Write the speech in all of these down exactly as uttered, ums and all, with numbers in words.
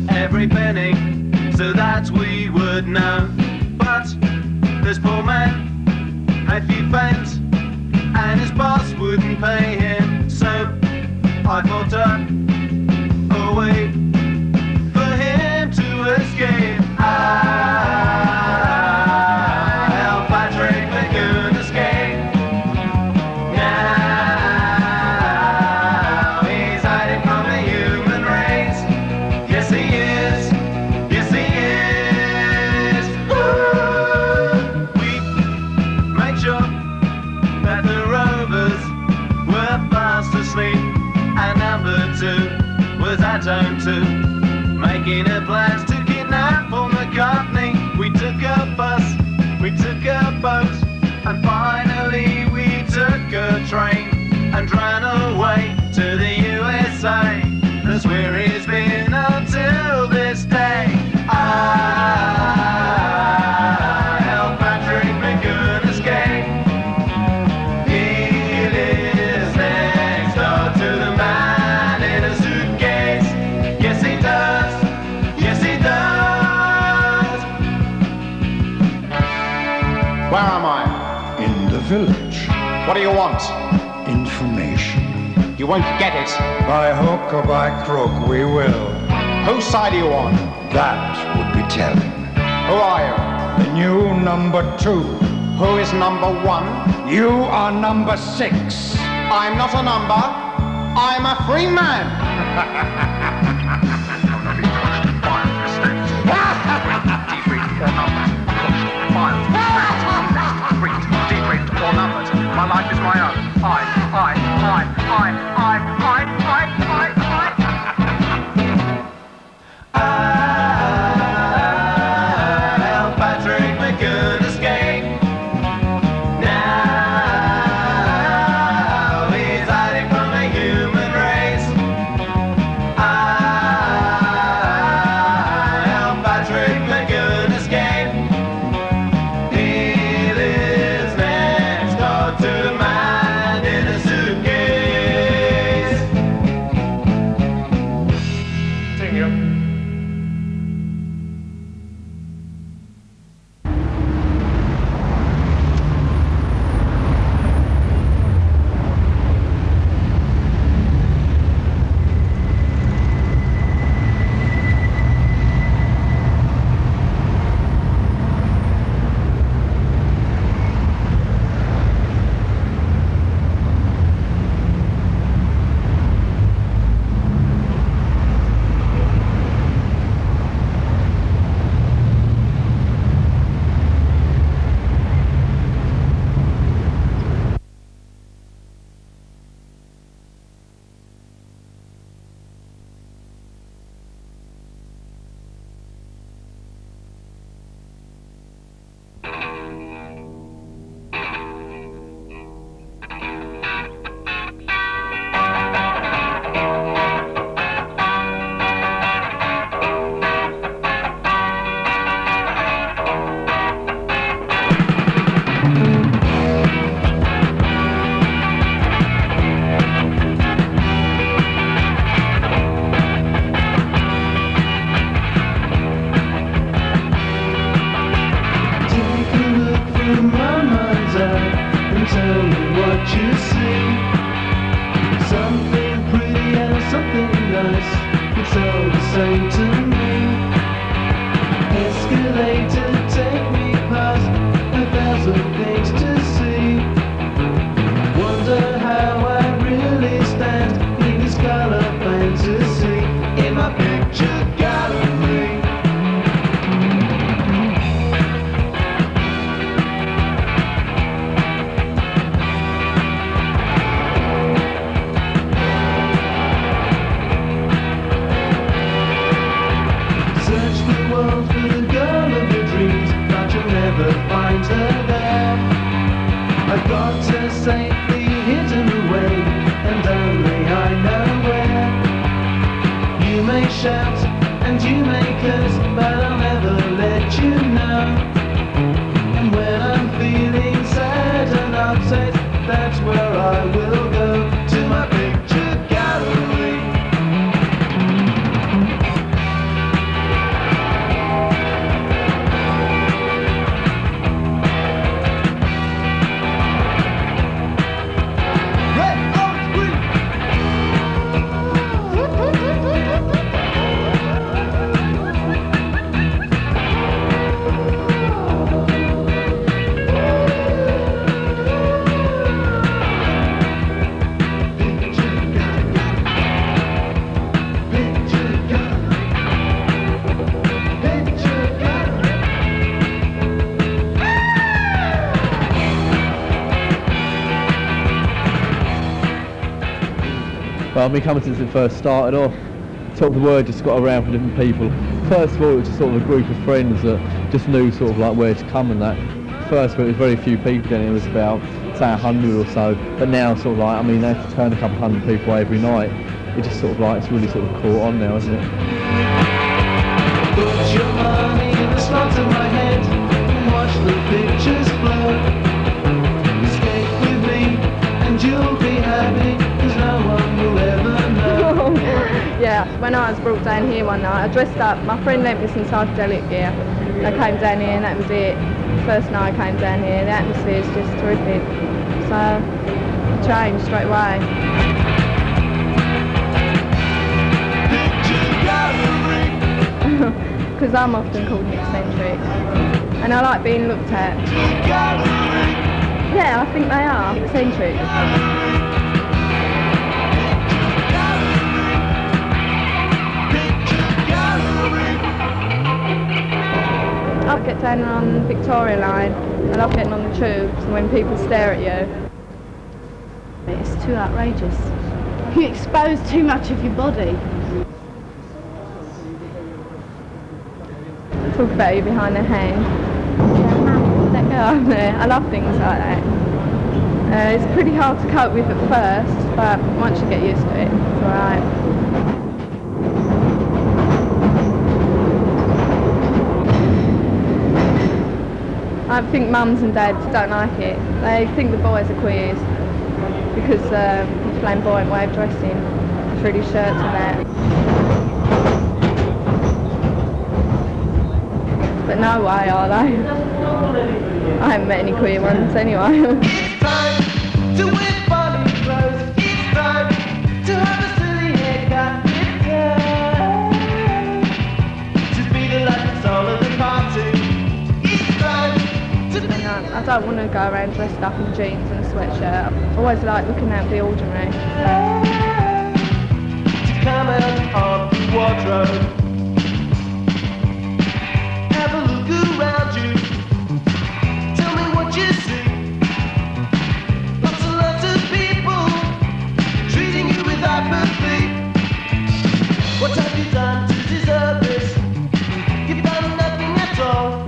every penny, so that we would know. But this poor man had few pence, and his boss wouldn't pay him. So I thought up a way for him to escape. I helped Patrick Lagoon escape. Now he's hiding from the human race. Yes he is, yes he is. Woo! We made sure that the rovers were fast asleep, and number two was at home too, making a plans to kidnap Paul McCartney. We took a bus, we took a boat, and finally we took a train and ran away to the U S A. That's where he's been until this day. I helped Patrick McGoon escape. He lives next door to the man in a suitcase. Yes he does, yes he does. Where am I? In the village. What do you want? Information. You won't get it. By hook or by crook, we will. Whose side are you on? That would be telling. Who are you? The new number two. Who is number one? You are number six. I'm not a number. I'm a free man. My life is my own. I, I, I, I, I, I, I, I, I. I helped Patrick McGoon escape. Now he's hiding from the human race. I helped Patrick McGoon escape. He lives next door to the man in a suitcase. Thank you. Well, me coming since it first started off, sort of the word just got around for different people. First of all, it was just sort of a group of friends that just knew sort of like where to come and that. First of all, it was very few people, then it was about, say, a hundred or so. But now, sort of like, I mean, they have to turn a couple hundred people away every night. It just sort of like, it's really sort of caught on now, isn't it? Put your money in the slots of my head and watch the pictures flow. Escape with me and you'll be happy, cause no one will ever know. Yeah, when I was brought down here one night, I dressed up, my friend lent me some psychedelic gear. I came down here and that was it. First night I came down here, the atmosphere is just terrific. So, I changed straight away. Because I'm often called an eccentric. And I like being looked at. Yeah, I think they are, eccentric. I love getting down on Victoria line. I love getting on the tubes and when people stare at you. It's too outrageous. You expose too much of your body. Talk about you behind their hand. Let go up there. I love things like that. Uh, it's pretty hard to cope with at first, but once you get used to it, it's alright. I think mums and dads don't like it. They think the boys are queers because um, the flamboyant way of dressing, frilly shirts and that. But no way are they. I haven't met any queer ones anyway. It's time to wear funny clothes. It's time to have a silly haircut. It's time to be the life and soul of the party. It's time. I don't want to go around dressed up in jeans and a sweatshirt. I always like looking out the ordinary. To come out of the wardrobe, have a look around you. Tell me what you see. Lots and lots of people treating you with apathy. What have you done to deserve this? You've done nothing at all.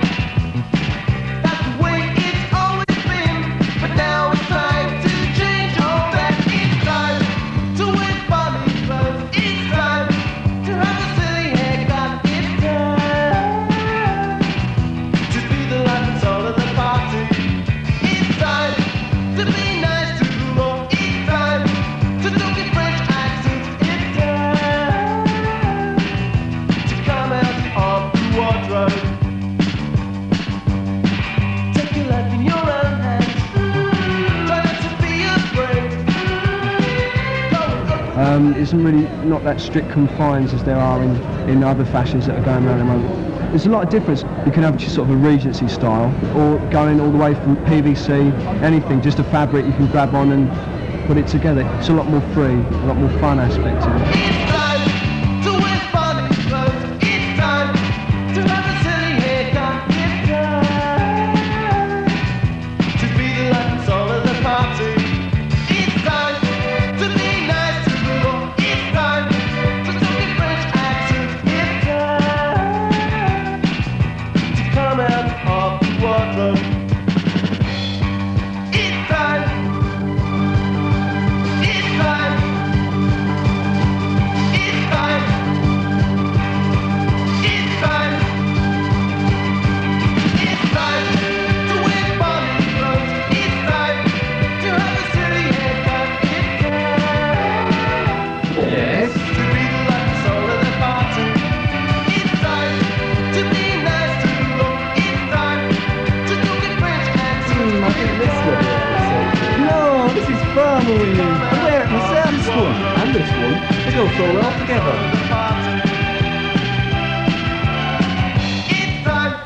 Um, it's really not that strict confines as there are in, in other fashions that are going around at the moment. There's a lot of difference. You can have just sort of a Regency style, or going all the way from P V C, anything, just a fabric you can grab on and put it together. It's a lot more free, a lot more fun aspect to it. It's time to wear funny clothes. It's time to have a silly haircut. It's time to be the life and soul of the party. It's time to be nice to the law. It's time to talk in French accents. It's time to come out of the wardrobe. It's time. It's time. It's time. It's time. It's time to wear funny clothes. It's time to have a silly haircut. It's time. Yes. To be the life and soul of the party. It's time to be nice to the law. It's time to talk in French accents. I think this one. No, this is far more unique. I wear it myself. This one and this one, they go so well together. It's time.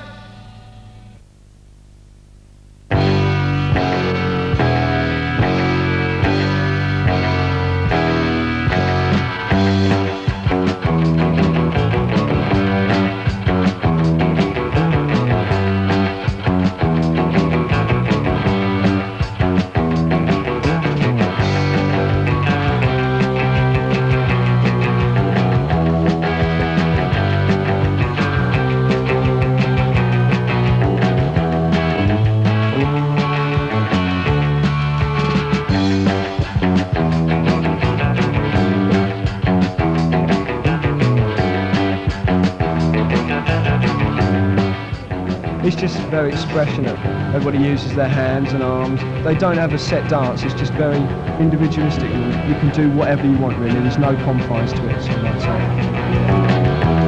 It's just very expressionate. Everybody uses their hands and arms. They don't have a set dance. It's just very individualistic. You can do whatever you want, really. There's no confines to it, so I'd say.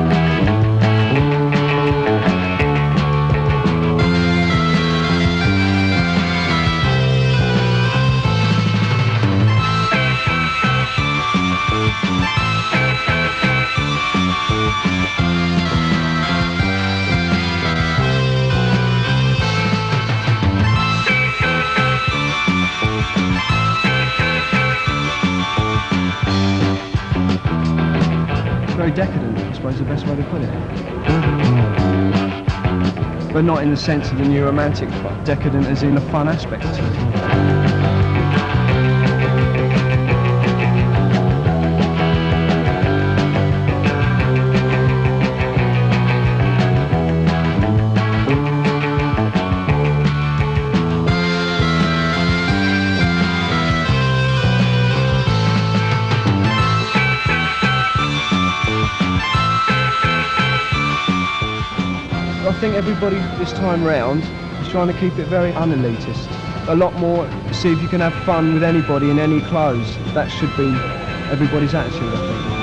Very decadent, I suppose, is the best way to put it. But not in the sense of the new romantic, but decadent as in a fun aspect to it. I think everybody this time round is trying to keep it very unelitist. A lot more, see if you can have fun with anybody in any clothes. That should be everybody's attitude, I think.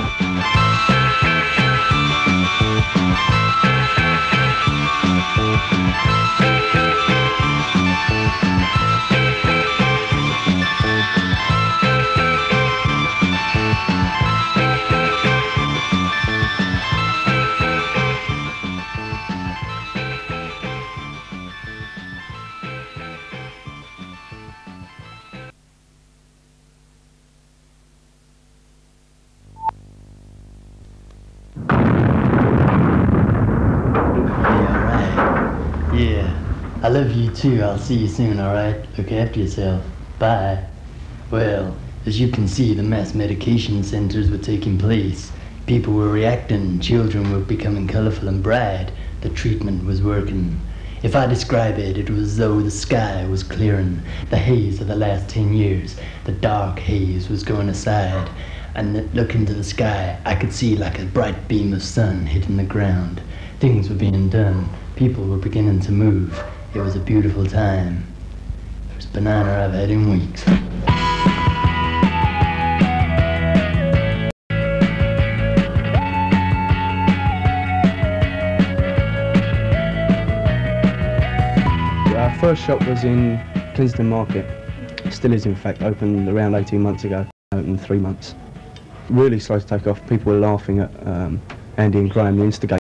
Yeah, I love you too. I'll see you soon, alright? Look after yourself. Bye. Well, as you can see, the mass medication centers were taking place. People were reacting, children were becoming colorful and bright. The treatment was working. If I describe it, it was as though the sky was clearing. The haze of the last ten years, the dark haze was going aside. And looking into the sky, I could see like a bright beam of sun hitting the ground. Things were being done. People were beginning to move. It was a beautiful time. First banana I've had in weeks. Our first shop was in Clinston Market. Still is, in fact, opened around eighteen months ago. Opened three months. Really slow to take off. People were laughing at um, Andy and Graham, the instigators.